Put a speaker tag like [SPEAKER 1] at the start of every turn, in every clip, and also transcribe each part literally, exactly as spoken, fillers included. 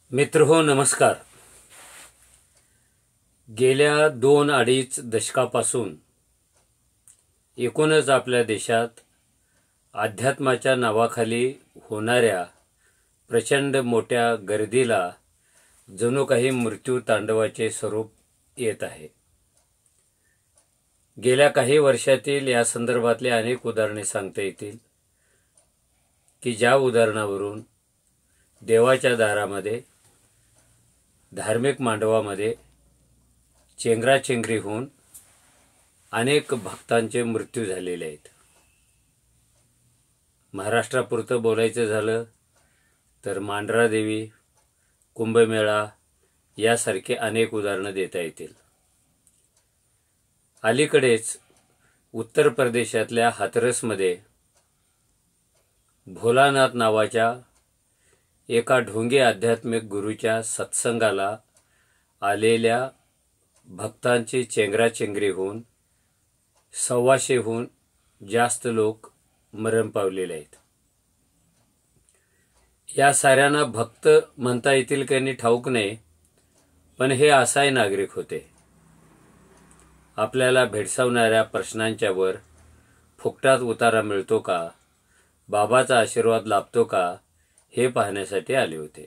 [SPEAKER 1] मित्रहो नमस्कार. गेल्या दोन अडीच दशकापासून एकूणच आपल्या देशात अध्यात्माच्या नावाखाली होणाऱ्या प्रचंड मोठ्या गर्दीला जणू काही मृत्यू तांडवाचे स्वरूप येत आहे. गेल्या काही वर्षातील या संदर्भातले अनेक उदाहरणे सांगता येतील की ज्या उदाहरणावरून देवाच्या दारामध्ये धार्मिक मांडवामध्ये चेंगराचेंगरी होऊन अनेक भक्तांचे मृत्यू झालेले आहेत. महाराष्ट्रापुरतं बोलायचं झालं तर मांढरादेवी, कुंभमेळा यासारखे अनेक उदाहरणं देता येतील. अलीकडेच उत्तर प्रदेशातल्या हाथरसमध्ये भोलानाथ नावाच्या एका ढोंगी आध्यात्मिक गुरूच्या सत्संगाला आलेल्या भक्तांची चेंगराचेंगरी होऊन सव्वाशेहून जास्त लोक मरण पावलेले आहेत. या साऱ्यांना भक्त म्हणता येतील की नाही ठाऊक नाही, पण हे असहाय नागरिक होते. आपल्याला भेडसावणाऱ्या प्रश्नांच्या वर फुकटात उतारा मिळतो का, बाबाचा आशीर्वाद लाभतो का, हे पाहण्यासाठी आले होते.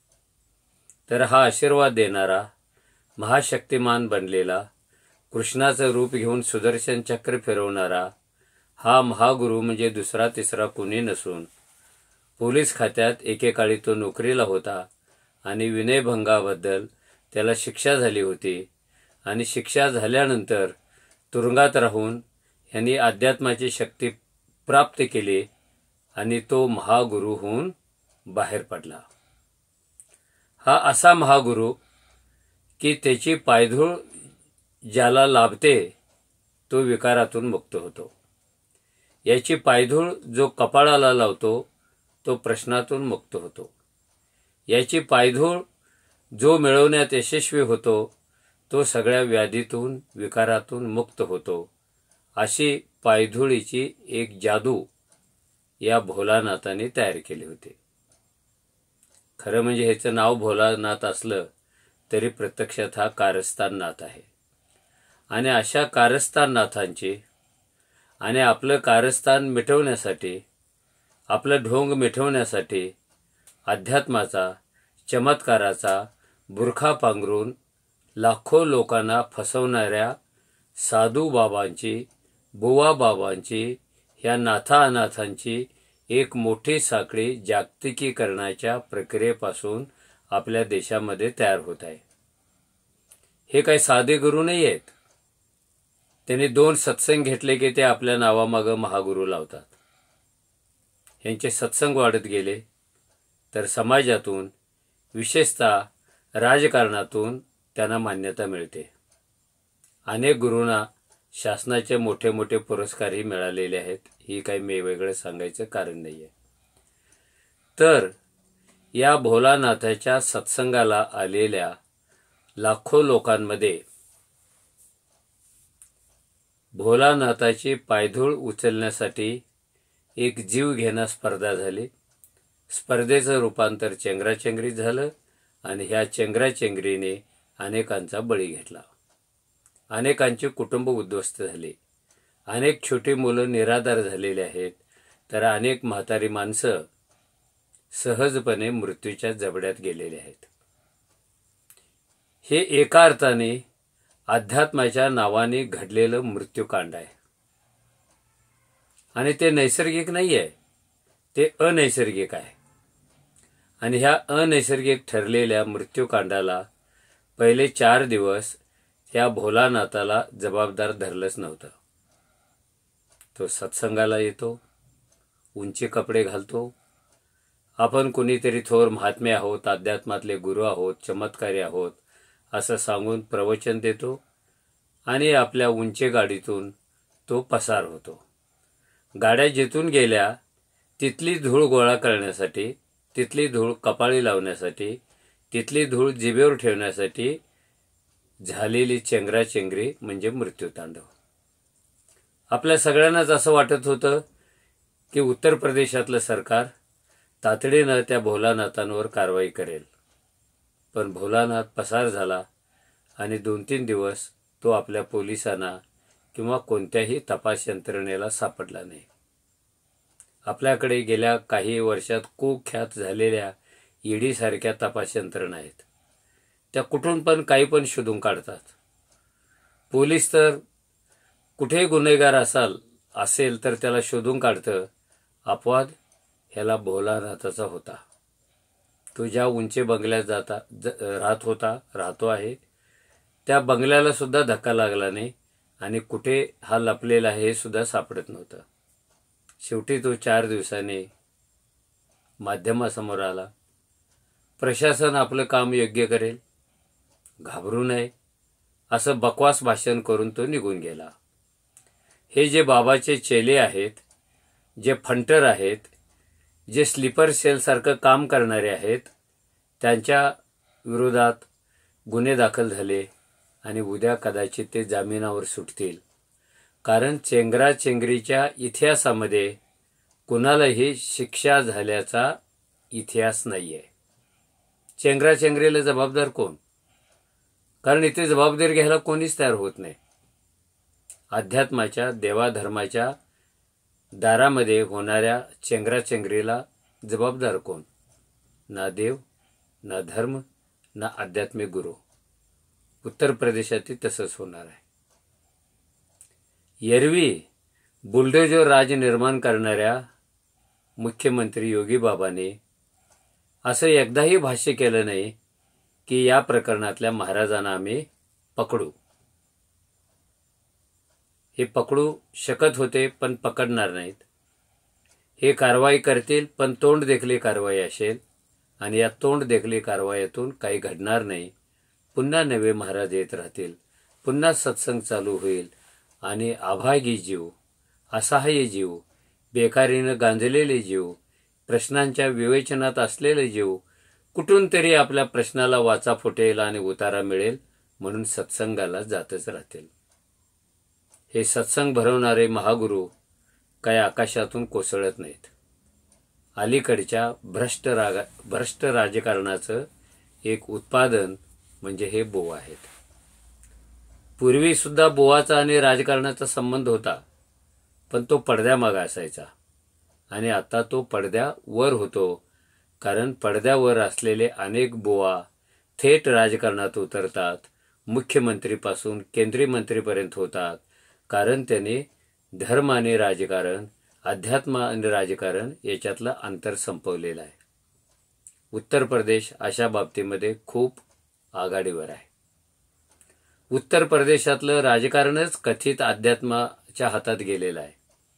[SPEAKER 1] तर हा आशीर्वाद देणारा महाशक्तिमान बनलेला, कृष्णाचं रूप घेऊन सुदर्शन चक्र फिरवणारा हा महागुरू म्हणजे दुसरा तिसरा कुणी नसून पोलीस खात्यात एकेकाळी तो नोकरीला होता आणि विनयभंगाबद्दल त्याला शिक्षा झाली होती आणि शिक्षा झाल्यानंतर तुरुंगात राहून यांनी अध्यात्माची शक्ती प्राप्त केली आणि तो महागुरू होऊन बाहेर पडला. हा असा महागुरू की त्याची पायधूळ ज्याला लाभते तो विकारातून मुक्त होतो. याची पायधूळ जो कपाळाला लावतो तो प्रश्नातून मुक्त होतो. याची पायधूळ जो मिळवण्यात यशस्वी होतो तो सगळ्या व्याधीतून विकारातून मुक्त होतो. अशी पायधुळीची एक जादू या भोलानाथाने तयार केली होती. खरं म्हणजे ह्याचं नाव भोलानाथ असलं तरी प्रत्यक्षात हा कारस्थाननाथ आहे. आणि अशा कारस्थाननाथांची आणि आपलं कारस्थान मिटवण्यासाठी, आपलं ढोंग मिटवण्यासाठी अध्यात्माचा, चमत्काराचा बुरखा पांघरून लाखो लोकांना फसवणाऱ्या साधू बाबांची, बुवा बाबांची, ह्या नाथा अनाथांची एक मोठी साखळी जागतिकीकरणाच्या प्रक्रियेपासून आपल्या देशामध्ये तयार होत आहे. हे काही साधे गुरु नाही आहेत. त्यांनी दोन सत्संग घेतले की ते आपल्या नावामागं महागुरू लावतात. यांचे सत्संग वाढत गेले तर समाजातून, विशेषतः राजकारणातून त्यांना मान्यता मिळते. अनेक गुरूंना शासनाचे मोठे मोठे पुरस्कारही मिळालेले आहेत. ही काही मी वेगळं सांगायचं कारण नाहीये. तर या भोलानाथाच्या सत्संगाला आलेल्या लाखो लोकांमध्ये भोलानाथाची पायधूळ उचलण्यासाठी एक जीव घेणा स्पर्धा झाली. स्पर्धेचं रूपांतर चेंगराचेंगरीत झालं आणि ह्या चेंगराचेंगरीने अनेकांचा बळी घेतला. अनेकांची कुटुंब उद्ध्वस्त झाली. अनेक छोटी मुलं निराधार झालेली आहेत. तर अनेक म्हातारी माणसं सहजपणे मृत्यूच्या जबड्यात गेलेले आहेत. हे एका अर्थाने अध्यात्माच्या नावाने घडलेलं मृत्यूकांड आहे. आणि ते नैसर्गिक नाही आहे, ते अनैसर्गिक आहे. आणि ह्या अनैसर्गिक ठरलेल्या मृत्यूकांडाला पहिले चार दिवस या भोलानाथाला जबाबदार धरलंच नव्हतं. तो सत्संगाला येतो, उंची कपडे घालतो, आपण कुणीतरी थोर महात्मे आहोत, अध्यात्मातले गुरु आहोत, चमत्कारी आहोत असं सांगून प्रवचन देतो आणि आपल्या उंचे गाडीतून तो पसार होतो. गाड्या जिथून गेल्या तिथली धूळ गोळा करण्यासाठी, तिथली धूळ कपाळी लावण्यासाठी, तिथली धूळ जिभेवर ठेवण्यासाठी झालेली चेंगराचेंगरी म्हणजे मृत्यूतांडव. आपल्या सगळ्यांनाच असं वाटत होतं की उत्तर प्रदेशातलं सरकार तातडीनं त्या भोलानाथांवर कारवाई करेल. पण भोलानाथ पसार झाला आणि दोन तीन दिवस तो आपल्या पोलिसांना किंवा कोणत्याही तपास यंत्रणेला सापडला नाही. आपल्याकडे गेल्या काही वर्षात कुख्यात झालेल्या ईडी सारख्या तपास यंत्रणा आहेत. त्या कुठून पण काही पण शोधून काढतात. पोलीस तर कुठे गुन्हेगार असाल असेल तर त्याला शोधून काढतं. अपवाद ह्याला भोलानाथाचा होता. तो ज्या उंची बंगल्यात जाता राहत होता राहतो आहे त्या बंगल्याला सुद्धा धक्का लागला नाही आणि कुठे हा लपलेला आहे हे सुद्धा सापडत नव्हतं. शेवटी तो चार दिवसांनी माध्यमासमोर आला. प्रशासन आपलं काम योग्य करेल, घाबरू नये असं बकवास भाषण करून तो निघून गेला. हे जे बाबाचे चेले आहेत, जे फंटर आहेत, जे स्लीपर सेलसारखं काम करणारे आहेत, त्यांच्या विरोधात गुन्हे दाखल झाले आणि उद्या कदाचित ते जामिनावर सुटतील. कारण चेंगराचेंगरीच्या इतिहासामध्ये कुणालाही शिक्षा झाल्याचा इतिहास नाहीये. चेंगराचेंगरीला जबाबदार कोण? कारण इथे जबाबदारी घ्यायला कोणीच तयार होत नाही. अध्यात्माच्या देवाधर्माच्या दारामध्ये होणाऱ्या चेंगराचेंगरीला जबाबदार कोण? ना देव, ना धर्म, ना आध्यात्मिक गुरु. उत्तर प्रदेशातही तसंच होणार आहे. एरवी बुलडोजर राज निर्माण करणाऱ्या मुख्यमंत्री योगी बाबांनी असं एकदाही भाष्य केलं नाही की या प्रकरणातल्या महाराजांना आम्ही पकडू. हे पकडू शकत होते पण पकडणार नाहीत. हे कारवाई करतील पण तोंड देखली कारवाई असेल आणि या तोंड देखली कारवाईतून काही घडणार नाही. पुन्हा नवे महाराज येत राहतील, पुन्हा सत्संग चालू होईल आणि अभागी जीव, असहाय्य जीव, बेकारीनं गांजलेले जीव, प्रश्नांच्या विवेचनात असलेले जीव कुठून तरी आपल्या प्रश्नाला वाचा फुटेल आणि उतारा मिळेल म्हणून सत्संगाला जातच राहतील. हे सत्संग भरवणारे महागुरु काय आकाशातून कोसळत नाहीत. अलीकडच्या भ्रष्ट राग भ्रष्ट राजकारणाचं एक उत्पादन म्हणजे हे बोवा आहेत. पूर्वी सुद्धा बोवाचा आणि राजकारणाचा संबंध होता, पण तो पडद्यामागे असायचा आणि आता तो पडद्यावर होतो. कारण पडद्यावर असलेले अनेक बोवा थेट राजकारणात उतरतात, मुख्यमंत्रीपासून केंद्रीय मंत्रीपर्यंत होतात. कारण त्याने धर्म आणि राजकारण, अध्यात्म आणि राजकारण याच्यातलं अंतर संपवलेलं आहे. उत्तर प्रदेश अशा बाबतीमध्ये खूप आघाडीवर आहे. उत्तर प्रदेशातलं राजकारणच कथित अध्यात्माच्या हातात गेलेलं आहे.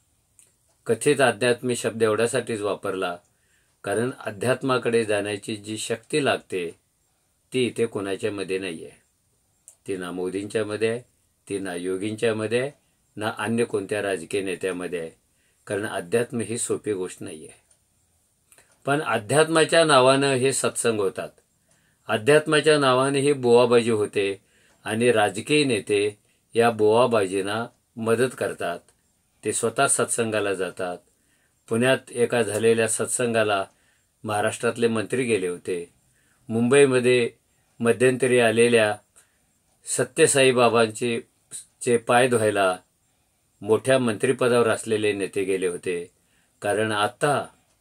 [SPEAKER 1] कथित अध्यात्मी शब्द एवढ्यासाठीच वापरला कारण अध्यात्माकडे जाण्याची जी शक्ती लागते ती इथे कोणाच्या मध्ये नाहीये. ती ना मोदींच्या मध्ये आहे, ती ना योगींच्या मध्ये आहे, ना अन्य कोणत्या राजकीय नेत्यामध्ये आहे. कारण अध्यात्म ही सोपी गोष्ट नाहीये. पण अध्यात्माच्या नावानं हे सत्संग होतात, अध्यात्माच्या नावाने ही बोवाबाजी होते आणि राजकीय नेते या बोवाबाजींना मदत करतात. ते स्वतः सत्संगाला जातात. पुण्यात एका झालेल्या सत्संगाला महाराष्ट्रातले मंत्री गेले होते. मुंबईमध्ये मध्यंतरी आलेल्या सत्यसाई बाबांचे चे पाय धुवायला मोठ्या मंत्रिपदावर असलेले नेते गेले होते. कारण आता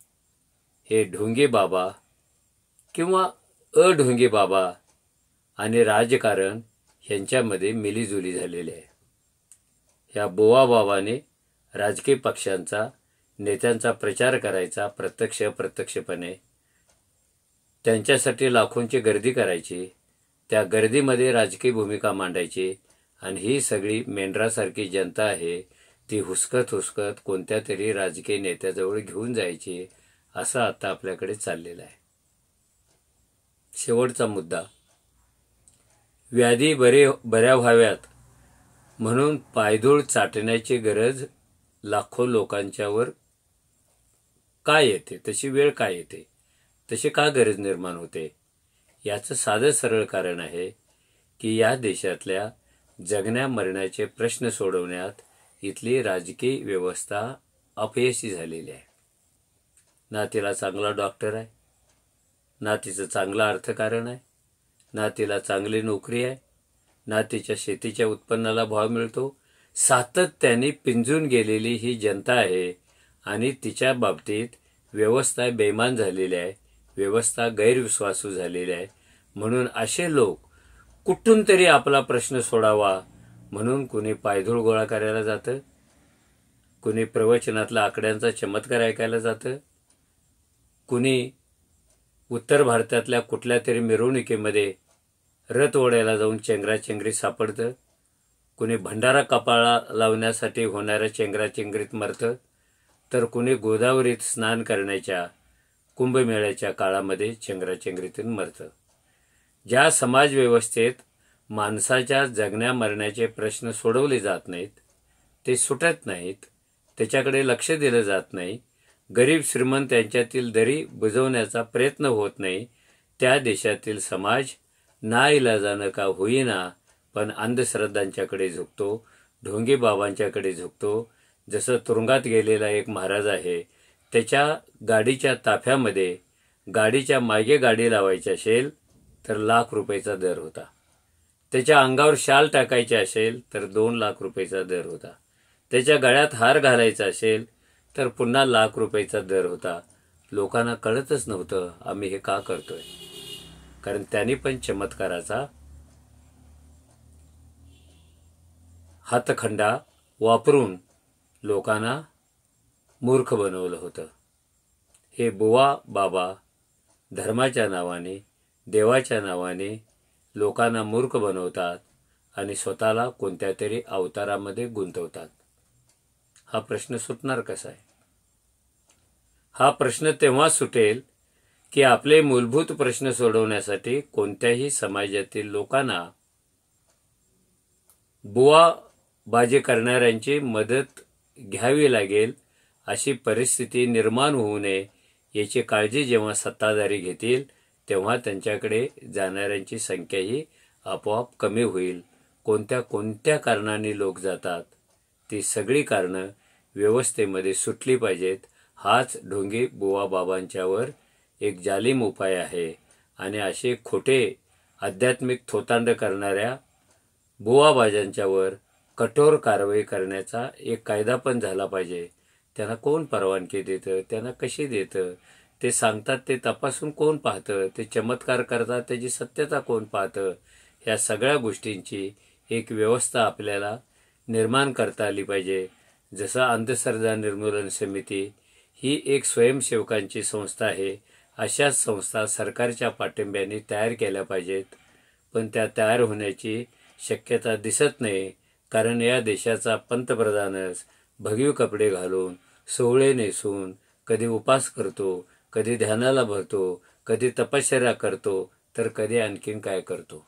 [SPEAKER 1] हे ढोंगी बाबा किंवा अढोंगी बाबा आणि राजकारण यांच्यामध्ये मिलीजुली झालेली आहे. ह्या बोवा बाबाने राजकीय पक्षांचा, नेत्यांचा प्रचार करायचा, प्रत्यक्ष अप्रत्यक्षपणे त्यांच्यासाठी लाखोंची गर्दी करायची, त्या गर्दीमध्ये राजकीय भूमिका मांडायची आणि ही सगळी मेंढरासारखी जनता आहे ती हुसकत हुसकत कोणत्या तरी राजकीय नेत्याजवळ घेऊन जायची. असं आता आपल्याकडे चाललेलं आहे. शेवटचा मुद्दा, व्याधी बरे बऱ्या व्हाव्यात म्हणून पायधूळ चाटण्याची गरज लाखो लोकांच्यावर काय येते, तशी वेळ काय येते, तशी का गरज निर्माण होते? याचं साधं सरळ कारण आहे की या देशातल्या जगण्या मरण्याचे प्रश्न सोडवण्यात इथली राजकीय व्यवस्था अपयशी झालेली आहे. ना तिला चांगला डॉक्टर आहे, ना तिचं चांगलं अर्थकारण आहे, ना तिला चांगली नोकरी आहे, ना तिच्या शेतीच्या उत्पन्नाला भाव मिळतो. सातत्याने पिंजून गेलेली ही जनता आहे आणि तिच्या बाबतीत व्यवस्था बेईमान झालेली आहे, व्यवस्था गैरविश्वासू झालेली आहे. म्हणून असे लोक कुठून तरी आपला प्रश्न सोडावा म्हणून कुणी पायधूळ गोळा करायला जातं, कुणी प्रवचनातला आकड्यांचा चमत्कार ऐकायला जातं, कुणी उत्तर भारतातल्या कुठल्या तरी मिरवणुकीमध्ये रथ ओढायला जाऊन चेंगराचेंगरीत सापडतं, कुणी भंडारा कपाळा लावण्यासाठी होणाऱ्या चेंगराचेंगरीत मरतं, तर कुणी गोदावरीत स्नान करण्याच्या कुंभमेळ्याच्या काळामध्ये चेंगराचेंगरीतून मरतं. ज्या समाजव्यवस्थेत माणसाच्या जगण्या मरण्याचे प्रश्न सोडवले जात नाहीत, ते सुटत नाहीत, त्याच्याकडे लक्ष दिलं जात नाही, गरीब श्रीमंत यांच्यातील दरी बुजवण्याचा प्रयत्न होत नाही, त्या देशातील समाज नाईलाजानं का होईना पण अंधश्रद्धांच्याकडे झुकतो, ढोंगी बाबांच्याकडे झुकतो. जसं तुरुंगात गेलेला एक महाराज आहे, त्याच्या गाडीच्या ताफ्यामध्ये गाडीच्या मागे गाडी लावायची असेल तर लाख रुपयाचा दर होता, त्याच्या अंगावर शाल टाकायची असेल तर दोन लाख रुपयाचा दर होता, त्याच्या गळ्यात हार घालायचा असेल तर पुन्हा लाख रुपयाचा दर होता. लोकांना कळतच नव्हतं आम्ही हे का करतोय, कारण त्यांनी पण चमत्काराचा हातखंडा वापरून लोकांना मूर्ख बनवलं होतं. हे बुवा बाबा धर्माच्या नावाने, देवाच्या नावाने लोकांना मूर्ख बनवतात आणि स्वतःला कोणत्या तरी अवतारामध्ये गुंतवतात. हा प्रश्न सुटणार कसा आहे? हा प्रश्न तेव्हा सुटेल की आपले मूलभूत प्रश्न सोडवण्यासाठी कोणत्याही समाजातील लोकांना बुवा बाजी करणाऱ्यांची मदत घ्यावी लागेल. अशी परिस्थिती निर्माण होऊ नये याची काळजी जेव्हा सत्ताधारी घेतील तेव्हा त्यांच्याकडे जाणाऱ्यांची संख्याही आपोआप कमी होईल. कोणत्या कोणत्या कारणांनी लोक जातात ती सगळी कारणं व्यवस्थेमध्ये सुटली पाहिजेत. हाच ढोंगी बुवा बाबांच्यावर एक जालिम उपाय आहे आणि असे खोटे आध्यात्मिक थोतांड करणाऱ्या बुवाबाजांच्यावर कठोर कारवाई करण्याचा एक कायदा पण झाला पाहिजे. त्यांना कोण परवानगी देतं, त्यांना कशी देतं, ते सांगतात ते तपासून कोण पाहतं, ते चमत्कार करतात त्याची सत्यता कोण पाहतं, ह्या सगळ्या गोष्टींची एक व्यवस्था आपल्याला निर्माण करता आली पाहिजे. जसं अंधश्रद्धा निर्मूलन समिती ही एक स्वयंसेवकांची संस्था आहे, अशाच संस्था सरकारच्या पाठिंब्याने तयार केल्या पाहिजेत. पण त्या तयार होण्याची शक्यता दिसत नाही, कारण या देशाचा पंतप्रधानच भगवे कपडे घालून सोहळे नेसून कधी उपास करतो, कधी ध्यानाला भरतो, कधी तपश्चर्या करतो, तर कधी आणखीन काय करतो.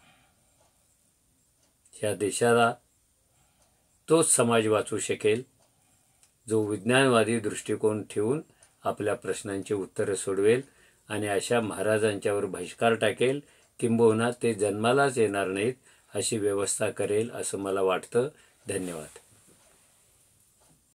[SPEAKER 1] या देशाला तोच समाज वाचू शकेल जो विज्ञानवादी दृष्टिकोन ठेवून आपल्या प्रश्नांची उत्तरं सोडवेल आणि अशा महाराजांच्यावर बहिष्कार टाकेल, किंबहुना ते जन्मालाच येणार नाहीत अशी व्यवस्था करेल असं मला वाटतं. धन्यवाद.